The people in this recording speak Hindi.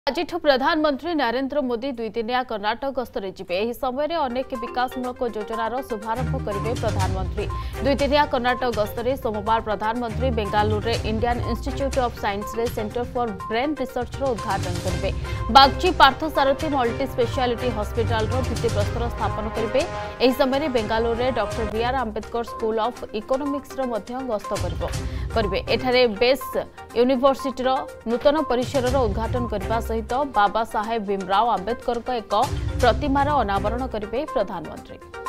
आज प्रधानमंत्री नरेंद्र मोदी दुईदिनिया कर्नाटक गस्तरे जिबे। एही समय अनेक विकासमूलक योजनार शुभारंभ करेंगे प्रधानमंत्री। दुईदिनिया कर्नाटक गस्तरे सोमवार प्रधानमंत्री बेंगालुरु रे इंडियन इंस्टीट्यूट ऑफ साइंस रे सेंटर फॉर ब्रेन रिसर्च उद्घाटन करेंगे। Bagchi Parthasarathy Multi Speciality Hospital भित्तिप्रस्तर स्थापन करेंगे। एही समय बेंगालुरु रे doctor B R Ambedkar School of Economics गस्त करेंगे। एठारे बेस यूनिवर्सिटी नूतन परिसर उद्घाटन करने सहित बाबा साहेब भीमराव आंबेडकर एक प्रतिमार अनावरण करेंगे प्रधानमंत्री।